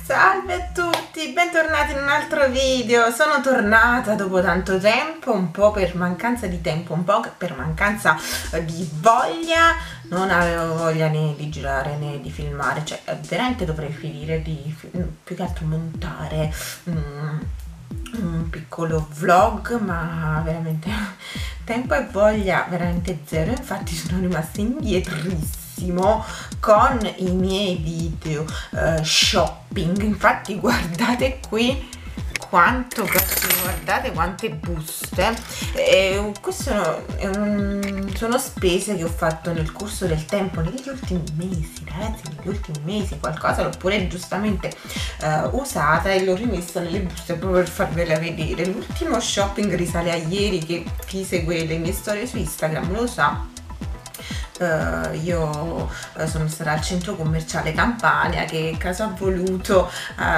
Salve a tutti, bentornati in un altro video. Sono tornata dopo tanto tempo, un po' per mancanza di tempo, un po' per mancanza di voglia. Non avevo voglia né di girare né di filmare, cioè veramente dovrei finire di più che altro montare un piccolo vlog, ma veramente tempo e voglia veramente zero. Infatti sono rimasta indietrissima con i miei video shopping. Infatti guardate qui quanto cazzo, guardate quante buste. Queste sono spese che ho fatto nel corso del tempo, negli ultimi mesi, ragazzi, negli ultimi mesi. Qualcosa l'ho pure giustamente usata e l'ho rimessa nelle buste proprio per farvela vedere. L'ultimo shopping risale a ieri, che chi segue le mie storie su Instagram lo sa. Io sono stata al centro commerciale Campania, che caso ha voluto,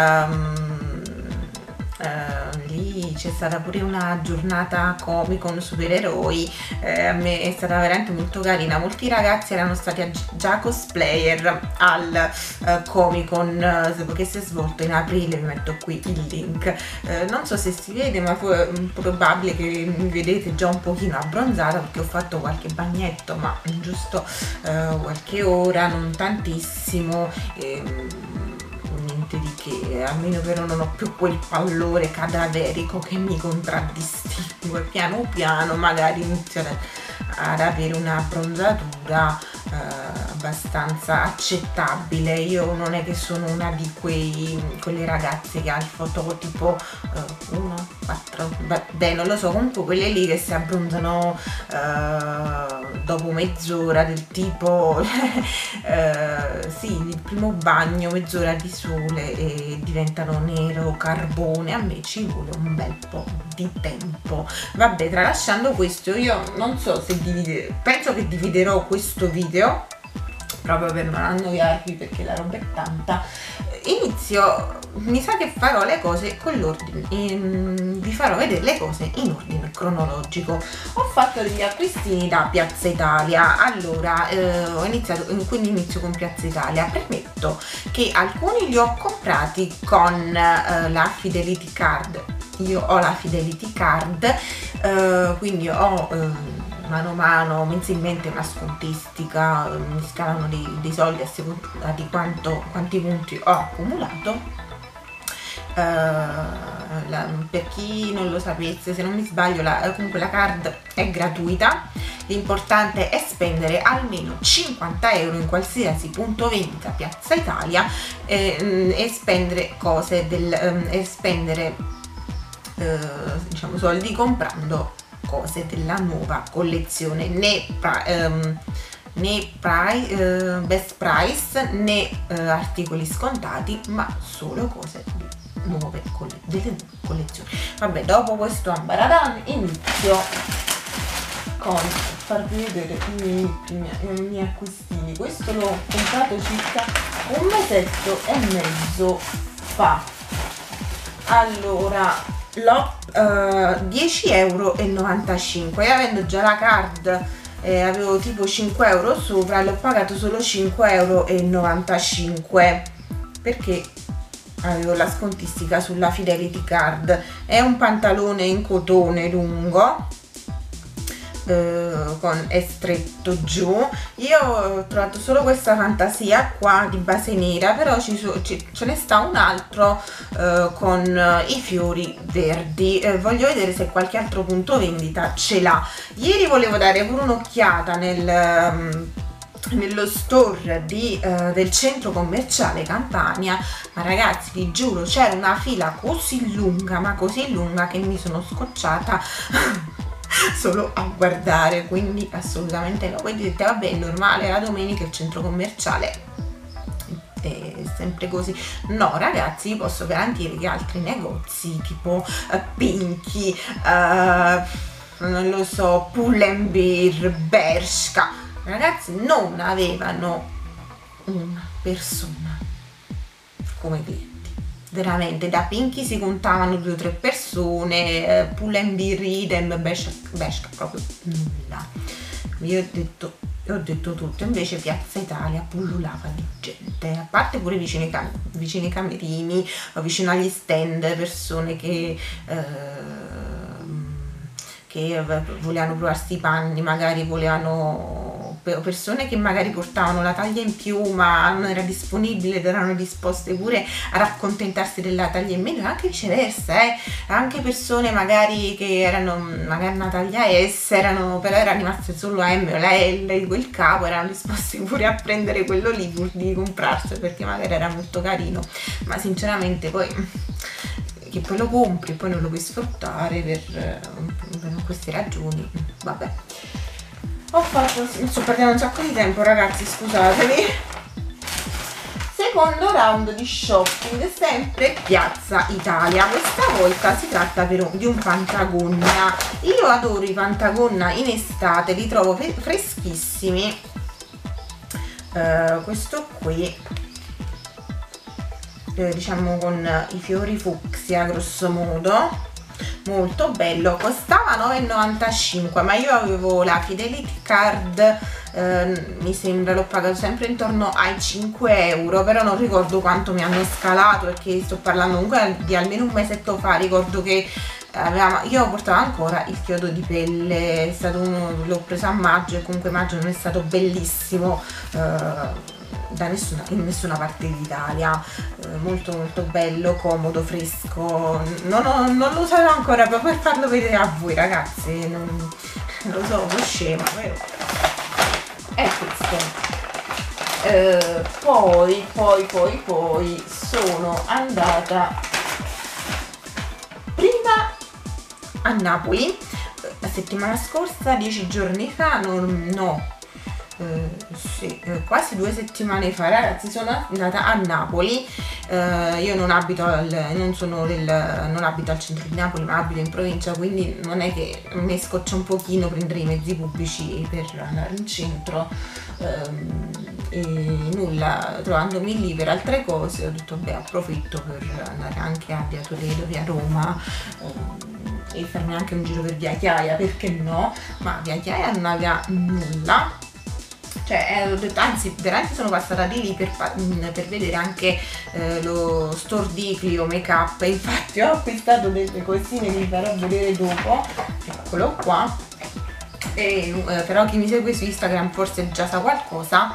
lì c'è stata pure una giornata Comic Con supereroi. A me è stata veramente molto carina, molti ragazzi erano stati già cosplayer al Comic Con che si è svolto in aprile. Vi metto qui il link, non so se si vede, ma è probabile che mi vedete già un pochino abbronzata perché ho fatto qualche bagnetto, ma giusto qualche ora, non tantissimo. Niente di che, almeno però non ho più quel pallore cadaverico che mi contraddistingue. Piano piano magari inizio ad avere una bronzatura abbastanza accettabile. Io non è che sono una di quelle ragazze che ha il fototipo 1, 4, beh non lo so, comunque quelle lì che si abbronzano dopo mezz'ora, del tipo sì, il primo bagno, mezz'ora di sole e diventano nero carbone. A me ci vuole un bel po' di tempo. Vabbè, tralasciando questo, io non so se penso che dividerò questo video proprio per non annoiarvi, perché la roba è tanta. Mi sa che farò le cose con l'ordine, vi farò vedere le cose in ordine cronologico. Ho fatto degli acquistini da Piazza Italia. Allora, quindi inizio con Piazza Italia. Premetto che alcuni li ho comprati con la Fidelity Card. Io ho la Fidelity Card, quindi ho mano a mano, mensilmente, una scontistica, mi scalano dei soldi a seconda di quanti punti ho accumulato. Per chi non lo sapesse, se non mi sbaglio, comunque la card è gratuita. L'importante è spendere almeno 50 euro in qualsiasi punto vendita Piazza Italia e spendere cose diciamo soldi comprando cose della nuova collezione, né best price né articoli scontati, ma solo cose di nuove delle collezioni. Vabbè, dopo questo ambaradan inizio con farvi vedere i miei acquistini. Questo l'ho comprato circa un mesetto e mezzo fa. Allora, l'ho 10,95 euro, e avendo già la card avevo tipo 5 euro sopra, l'ho pagato solo 5,95 euro perché avevo la scontistica sulla Fidelity Card. È un pantalone in cotone lungo, è stretto giù. Io ho trovato solo questa fantasia qua di base nera, però ce ne sta un altro con i fiori verdi. Voglio vedere se qualche altro punto vendita ce l'ha. Ieri volevo dare pure un'occhiata nello store del centro commerciale Campania, ma ragazzi, vi giuro, c'era una fila così lunga, ma così lunga, che mi sono scocciata solo a guardare, quindi assolutamente no. Voi dite vabbè, è normale, la domenica il centro commerciale è sempre così. No ragazzi, vi posso garantire che altri negozi tipo Pinky, non lo so, Pull&Bear, Bershka, ragazzi, non avevano una persona come clienti. Veramente, da Pinky si contavano 2 o 3 persone, Pull&Bear idem, Bershka proprio nulla. Io ho detto e ho detto tutto. Invece Piazza Italia pullulava di gente, a parte pure vicino ai camerini, vicino agli stand, persone che volevano provarsi i panni, magari volevano, persone che magari portavano la taglia in più ma non era disponibile ed erano disposte pure a raccontentarsi della taglia in meno, anche viceversa, anche persone magari che erano magari una taglia S, però erano rimaste solo a M o la L di quel capo, erano disposte pure a prendere quello lì pur di comprarselo perché magari era molto carino. Ma sinceramente poi che poi lo compri e poi non lo puoi sfruttare per queste ragioni, vabbè. Sto perdendo un sacco di tempo, ragazzi, scusatemi. Secondo round di shopping, sempre Piazza Italia. Questa volta si tratta di un Pantagonna. Io adoro i Pantagonna in estate, li trovo freschissimi. Questo qui, diciamo con i fiori fucsia grosso modo, molto bello, costava 9,95, ma io avevo la Fidelity Card, mi sembra l'ho pagato sempre intorno ai 5 euro, però non ricordo quanto mi hanno scalato perché sto parlando comunque di almeno un mesetto fa. Ricordo che io portavo ancora il chiodo di pelle, è stato l'ho preso a maggio e comunque maggio non è stato bellissimo in nessuna parte d'Italia, molto molto bello, comodo, fresco. Non lo usato ancora proprio per farlo vedere a voi, ragazzi, non lo so, sono scema, però è questo. Poi sono andata prima a Napoli la settimana scorsa, 10 giorni fa, quasi 2 settimane fa, ragazzi. Sono andata a Napoli. Io non abito non abito al centro di Napoli, ma abito in provincia, quindi non è che mi scoccia un pochino prendere i mezzi pubblici per andare in centro, e nulla, trovandomi lì per altre cose ho detto beh, approfitto per andare anche a Via Toledo, via Roma, e farmi anche un giro per Via Chiaia, perché no? Ma Via Chiaia non aveva nulla, cioè ho detto, anzi veramente sono passata di lì per vedere anche lo store di Clio Make Up, e infatti ho acquistato delle cosine che vi farò vedere dopo, eccolo qua. Però chi mi segue su Instagram forse già sa qualcosa,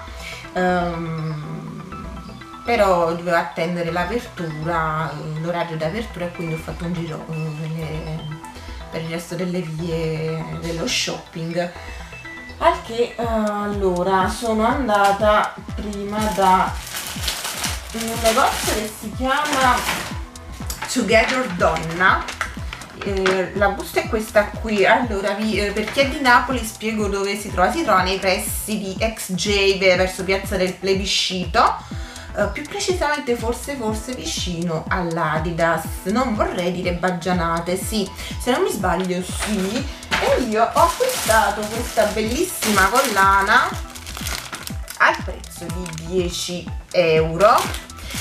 però dovevo attendere l'apertura, l'orario d'apertura, e quindi ho fatto un giro per il resto delle vie dello shopping. Al che allora sono andata prima da un negozio che si chiama Together Donna. La busta è questa qui. Allora per chi è di Napoli spiego dove si trova. Si trova nei pressi di XJ verso Piazza del Plebiscito, più precisamente forse vicino all'Adidas, non vorrei dire baggianate, sì, se non mi sbaglio sì. E io ho acquistato questa bellissima collana al prezzo di 10 euro,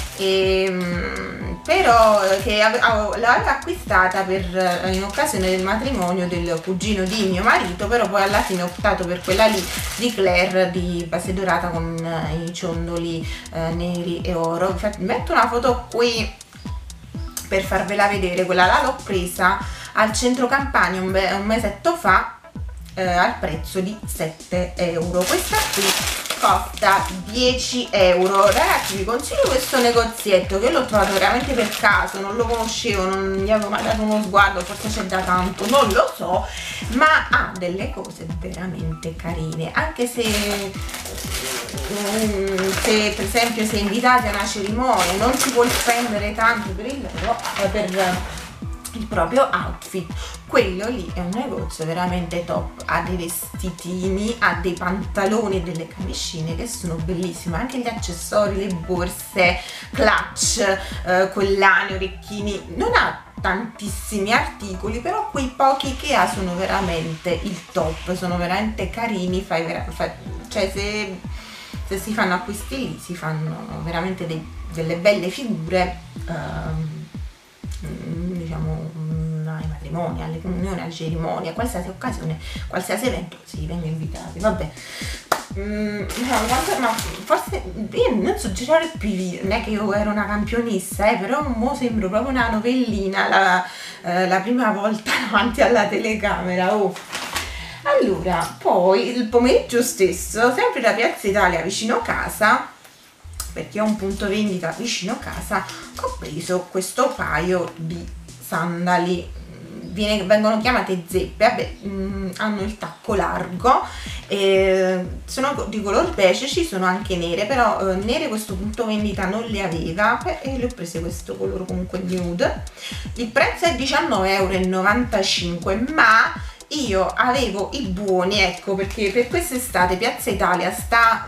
però che l'avevo acquistata in occasione del matrimonio del cugino di mio marito, però poi alla fine ho optato per quella lì di Claire di base dorata con i ciondoli neri e oro. Infatti metto una foto qui per farvela vedere. Quella là l'ho presa al centro Campania un mesetto fa, al prezzo di 7 euro. Questa qui costa 10 euro. Ragazzi, vi consiglio questo negozietto, che l'ho trovato veramente per caso, non lo conoscevo, non gli avevo mai dato uno sguardo, forse c'è da tanto, non lo so, ma ha delle cose veramente carine, anche se per esempio se invitati a una cerimonia non si vuole spendere tanto per il proprio outfit, quello lì è un negozio veramente top. Ha dei vestitini, ha dei pantaloni e delle camicine che sono bellissime, anche gli accessori, le borse, clutch, collane, orecchini. Non ha tantissimi articoli, però quei pochi che ha sono veramente il top, sono veramente carini. Cioè se si fanno acquisti lì si fanno veramente delle belle figure, diciamo ai matrimoni, alle comunioni, alle cerimonie, a qualsiasi occasione, qualsiasi evento si venga invitati. Vabbè, ma forse io non so girare più i video, non è che io ero una campionessa, però mo sembro proprio una novellina la prima volta davanti alla telecamera. Oh. Allora, poi il pomeriggio stesso, sempre da Piazza Italia vicino casa, perché ho un punto vendita vicino casa, ho preso questo paio di sandali. Vengono chiamate zeppe, vabbè, hanno il tacco largo, sono di color beige, ci sono anche nere, però nere questo punto vendita non le aveva e le ho prese questo colore comunque nude. Il prezzo è 19,95 €, ma io avevo i buoni, ecco, perché per quest'estate Piazza Italia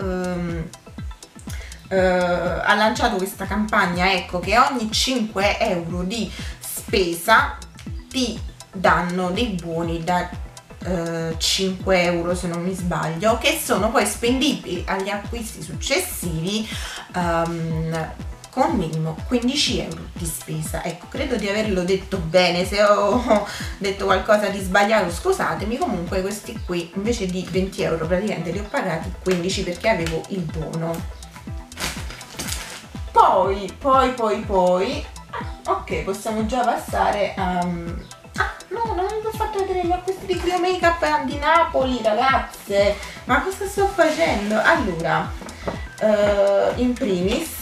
ha lanciato questa campagna, ecco, che ogni 5 € di spesa ti danno dei buoni da 5 € se non mi sbaglio, che sono poi spendibili agli acquisti successivi con minimo 15 € di spesa. Ecco, credo di averlo detto bene, se ho detto qualcosa di sbagliato scusatemi. Comunque questi qui invece di 20 € praticamente li ho pagati 15 perché avevo il buono. Poi ok, possiamo già passare a no, non vi ho fatto vedere gli acquisti di Clio Makeup di Napoli, ragazze, ma cosa sto facendo? Allora, in primis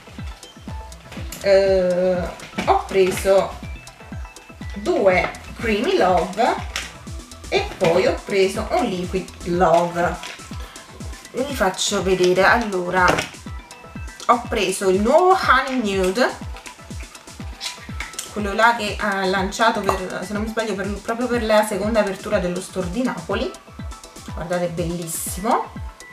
ho preso 2 Creamy Love e poi ho preso un Liquid Love. Vi faccio vedere. Allora, ho preso il nuovo Honey Nude, quello là che ha lanciato se non mi sbaglio proprio per la seconda apertura dello store di Napoli. Guardate, bellissimo.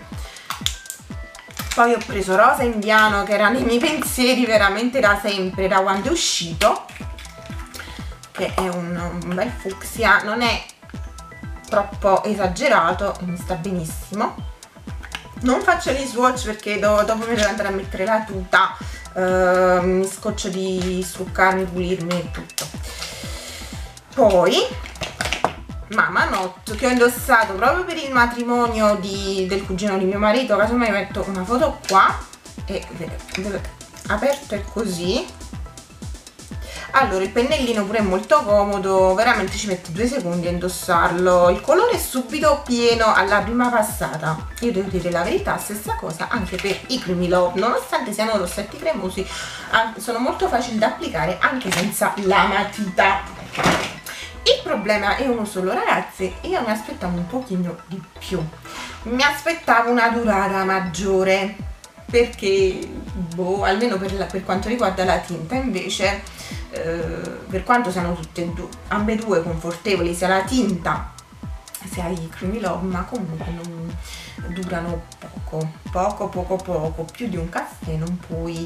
Poi ho preso Rosa Indiano, che era nei miei pensieri veramente da sempre, da quando è uscito, che è un bel fucsia, non è troppo esagerato, mi sta benissimo. Non faccio gli swatch perché dopo mi devo andare a mettere la tuta, mi scoccio di struccarmi, pulirmi e tutto. Poi Mama Not, che ho indossato proprio per il matrimonio del cugino di mio marito, casomai metto una foto qua, e aperto è così. Allora, il pennellino pure è molto comodo, veramente ci metti 2 secondi a indossarlo, il colore è subito pieno alla prima passata. Io devo dire la verità, stessa cosa anche per i Creamy Love, nonostante siano rossetti cremosi, sono molto facili da applicare anche senza la matita. Il problema è uno solo, ragazzi, io mi aspettavo un pochino di più, mi aspettavo una durata maggiore, perché boh, almeno per quanto riguarda la tinta, invece per quanto siano ambedue confortevoli, sia la tinta sia i Creamy Love, ma comunque non durano poco, più di un caffè non puoi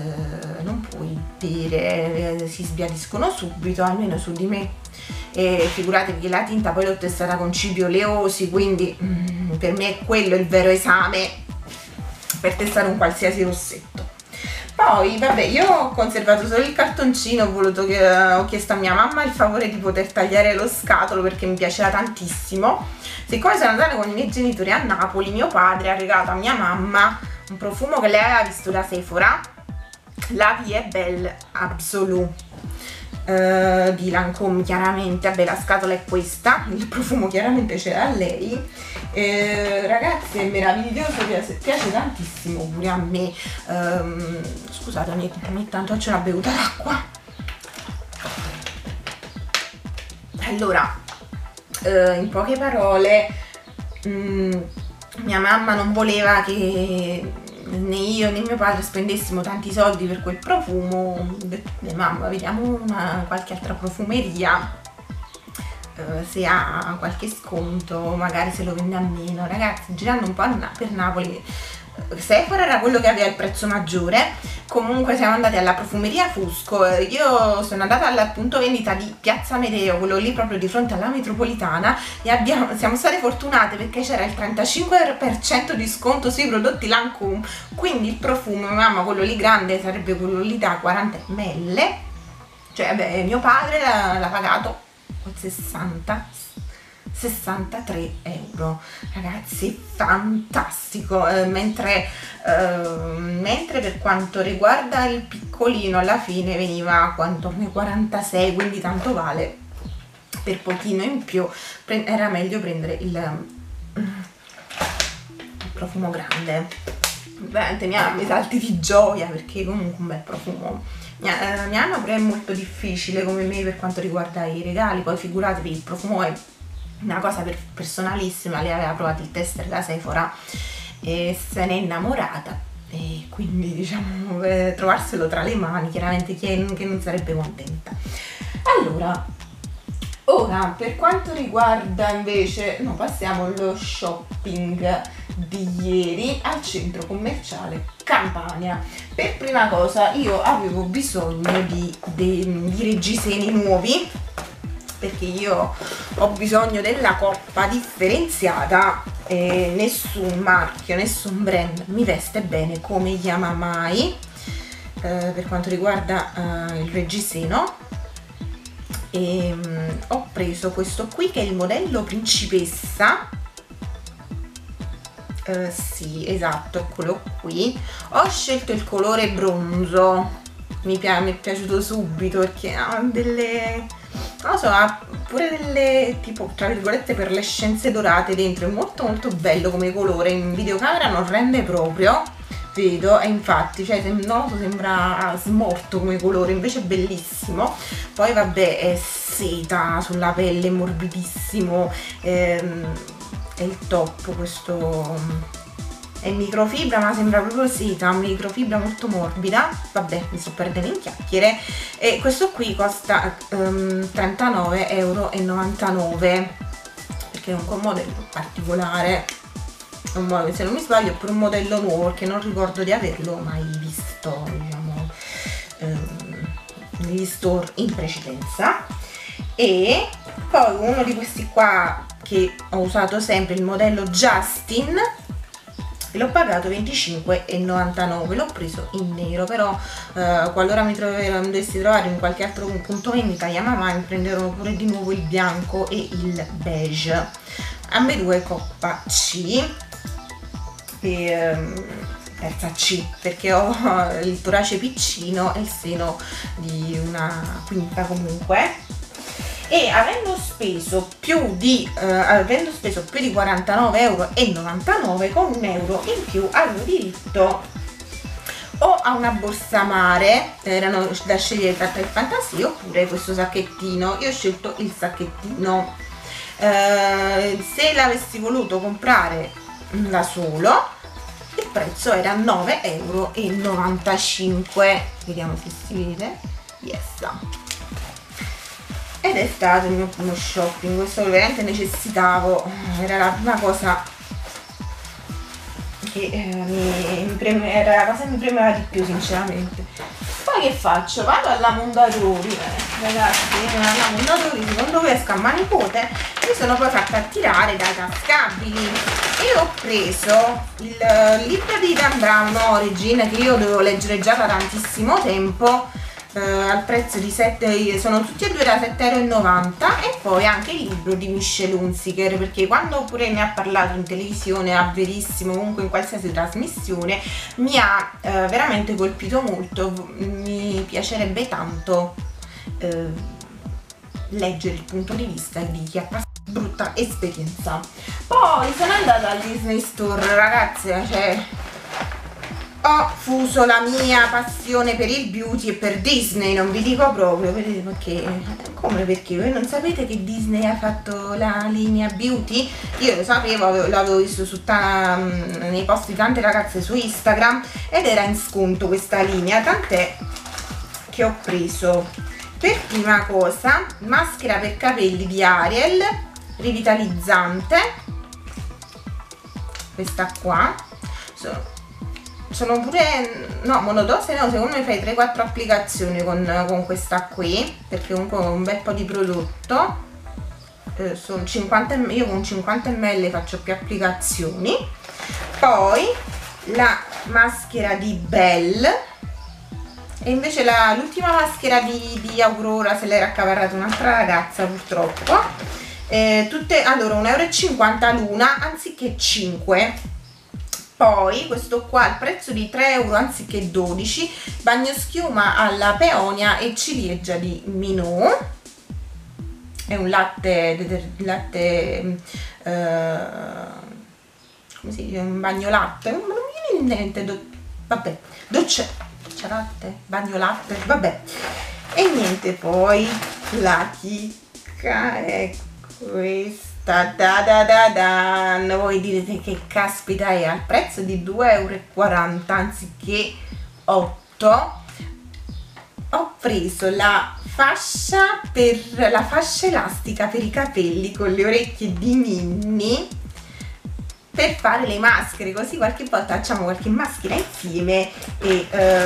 bere, si sbiadiscono subito, almeno su di me. E figuratevi che la tinta poi l'ho testata con cibi oleosi, quindi per me è quello il vero esame per testare un qualsiasi rossetto. Poi vabbè, io ho conservato solo il cartoncino, ho chiesto a mia mamma il favore di poter tagliare lo scatolo perché mi piaceva tantissimo. Siccome sono andata con i miei genitori a Napoli, mio padre ha regalato a mia mamma un profumo che lei aveva visto da Sephora, la Vie Belle Absolue di Lancôme, chiaramente. Vabbè, la scatola è questa, il profumo chiaramente c'era a lei. Ragazzi, è meraviglioso, piace tantissimo pure a me. Scusate, ogni tanto faccio una bevuta d'acqua. Allora, in poche parole, mia mamma non voleva che né io né mio padre spendessimo tanti soldi per quel profumo. Ho detto, mamma, vediamo qualche altra profumeria, se ha qualche sconto, magari se lo vende a meno. Ragazzi, girando un po' per Napoli, Sephora era quello che aveva il prezzo maggiore. Comunque siamo andati alla profumeria Fusco, io sono andata al punto vendita di Piazza Medeo, quello lì proprio di fronte alla metropolitana, e siamo state fortunate perché c'era il 35% di sconto sui prodotti Lancôme, quindi il profumo, mamma, quello lì grande sarebbe quello lì da 40 ml, cioè vabbè, mio padre l'ha pagato 60, 63 euro, ragazzi, fantastico. Mentre per quanto riguarda il piccolino alla fine veniva intorno ai 46, quindi tanto vale, per pochino in più era meglio prendere il profumo grande. Veramente mi salti di gioia, perché comunque un bel profumo. Mia mamma pure è molto difficile come me per quanto riguarda i regali, poi figuratevi, il profumo è una cosa personalissima. Lei aveva provato il tester da Sephora e se n'è innamorata, e quindi diciamo trovarselo tra le mani, chiaramente chi è che non sarebbe contenta. Allora, ora per quanto riguarda invece, no, passiamo allo shopping di ieri al centro commerciale Campania. Per prima cosa io avevo bisogno di reggiseni nuovi, perché io ho bisogno della coppa differenziata e nessun marchio, nessun brand mi veste bene come Yamamai per quanto riguarda il reggiseno. E ho preso questo qui che è il modello principessa. Sì, esatto, eccolo qui. Ho scelto il colore bronzo, mi è piaciuto subito perché ha delle, non lo so, ha pure delle tipo tra virgolette perlescenze dorate dentro. È molto molto bello come colore, in videocamera non rende proprio, vedo, e infatti cioè non lo so, sembra smorto come colore, invece è bellissimo. Poi vabbè, è seta sulla pelle, morbidissimo, è il top. Questo è microfibra ma sembra proprio seta, microfibra molto morbida. Vabbè, mi sto perdendo in chiacchiere. E questo qui costa 39,99 €, perché è un modello particolare, se non mi sbaglio è pure un modello nuovo, perché non ricordo di averlo mai visto, diciamo, negli store in precedenza. E poi uno di questi qua che ho usato sempre, il modello Justin, l'ho pagato 25,99 €. L'ho preso in nero, però qualora mi dovessi trovare in qualche altro punto vendita Yamamai, mi prenderò pure di nuovo il bianco e il beige, ambedue coppa C, terza C, perché ho il torace piccino e il seno di una quinta comunque. E avendo speso più di 49,99 €, con un euro in più avevo diritto o a una borsa mare, erano da scegliere tra il fantasia oppure questo sacchettino. Io ho scelto il sacchettino. Se l'avessi voluto comprare da solo, il prezzo era 9,95 €. Vediamo se si vede. Yes. Ed è stato il mio primo shopping, questo veramente necessitavo, era la prima cosa che mi premeva di più, sinceramente. Poi che faccio? Vado alla Mondadori, ragazzi, alla Mondadori, secondo me esco a manipote, mi sono poi fatta attirare dai tascabili e ho preso il libro di Dan Brown Origin, che io dovevo leggere già da tantissimo tempo, al prezzo di 7, sono tutti e due da 7,90 €, e poi anche il libro di Michelle Hunziker, perché quando pure ne ha parlato in televisione, a Verissimo, comunque in qualsiasi trasmissione, mi ha veramente colpito molto. Mi piacerebbe tanto leggere il punto di vista di chi ha passato brutta esperienza. Poi sono andata al Disney Store, ragazze, cioè ho fuso la mia passione per il beauty e per Disney, non vi dico proprio, vedete, perché come, perché voi non sapete che Disney ha fatto la linea beauty? Io lo sapevo, l'avevo visto nei post di tante ragazze su Instagram, ed era in sconto questa linea, tant'è che ho preso per prima cosa maschera per capelli di Ariel rivitalizzante, questa qua. Sono pure, no, monodose no, secondo me fai 3-4 applicazioni con questa qui, perché comunque ho un bel po' di prodotto. Sono 50 ml, io con 50 ml faccio più applicazioni. Poi la maschera di Belle, e invece l'ultima maschera di Aurora se l'era accaparrata un'altra ragazza, purtroppo. tutte allora 1,50 € l'una anziché 5. Poi questo qua al prezzo di 3 € anziché 12, bagnoschiuma alla peonia e ciliegia di Minot. È un latte come si dice, un bagno latte, non mi viene in mente, vabbè, doccia latte, bagno latte, vabbè. E niente, poi la chicca è questa. Voi direte che caspita è, al prezzo di 2,40 € anziché 8. Ho preso la fascia elastica per i capelli con le orecchie di Minnie per fare le maschere, così qualche volta facciamo qualche maschera insieme e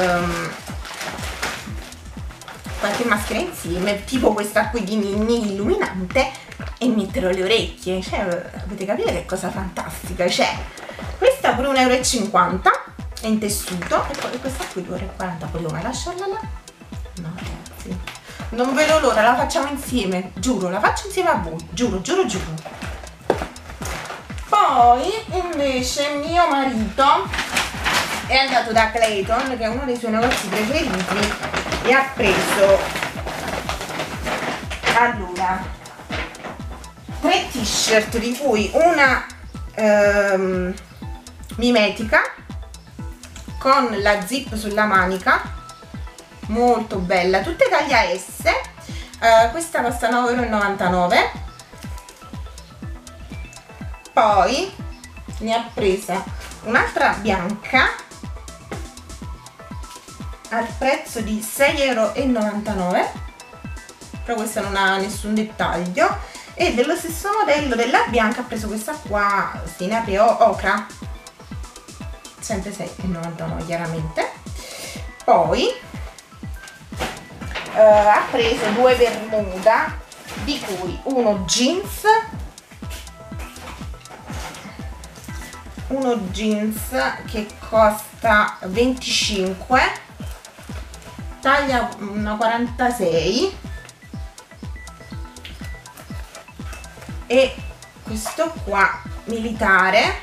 tipo questa qui di Minnie illuminante, e metterò le orecchie, cioè avete capito che cosa fantastica c'è? Questa pure 1,50 € è in tessuto, e poi questa qui 2,40 €, volevo mai lasciarla là? No ragazzi, non vedo l'ora, la facciamo insieme, giuro, la faccio insieme a voi, giuro. Poi invece mio marito è andato da Clayton, che è uno dei suoi negozi preferiti, e ha preso allora 3 t-shirt, di cui una mimetica con la zip sulla manica, molto bella, tutte taglia S. Questa costa 9,99 €. Poi ne ha presa un'altra bianca al prezzo di 6,99 €, però questa non ha nessun dettaglio. E dello stesso modello della bianca ha preso questa qua, Sinape Ocra, sempre 6,99 € chiaramente. Poi ha preso 2 bermuda, di cui uno jeans che costa 25, taglia una 46, e questo qua militare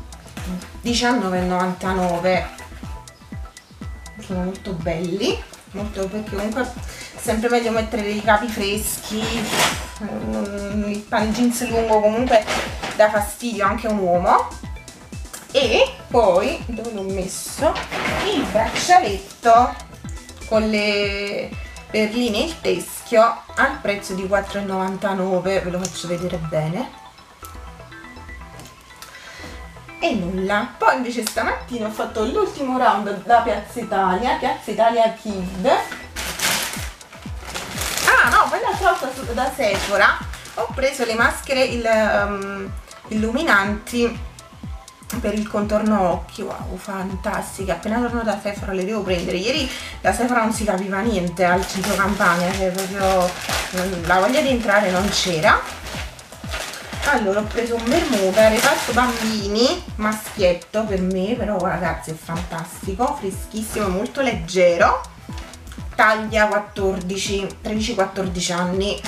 19,99 €. Sono molto belli, molto, perché comunque è sempre meglio mettere dei capi freschi, il pan jeans lungo comunque dà fastidio anche a un uomo. E poi dove l'ho messo il braccialetto con le perline e il teschio al prezzo di 4,99 €, ve lo faccio vedere bene. E nulla, poi invece stamattina ho fatto l'ultimo round da Piazza Italia Kid. No, poi l'altra volta da Sephora ho preso le maschere illuminanti per il contorno occhi. Wow, fantastiche, appena torno da Sephora le devo prendere. Ieri da Sephora non si capiva niente al centro Campania, cioè proprio la voglia di entrare non c'era. Allora ho preso un bermuda reparto bambini maschietto per me, però ragazzi è fantastico, freschissimo, molto leggero, taglia 13-14 anni,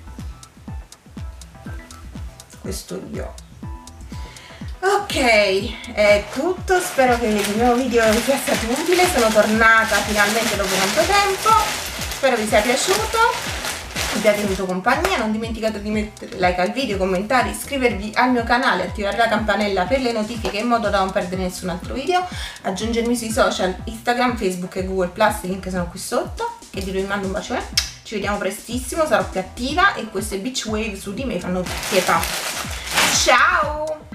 questo io. Ok, è tutto, spero che il mio video vi sia stato utile, sono tornata finalmente dopo tanto tempo, spero vi sia piaciuto, vi ha tenuto compagnia. Non dimenticate di mettere like al video, commentare, iscrivervi al mio canale, attivare la campanella per le notifiche in modo da non perdere nessun altro video, aggiungermi sui social Instagram, Facebook e Google+, i link sono qui sotto, che vi mando un bacione, ci vediamo prestissimo, sarò più attiva e queste beach wave su di me fanno pietà. Ciao!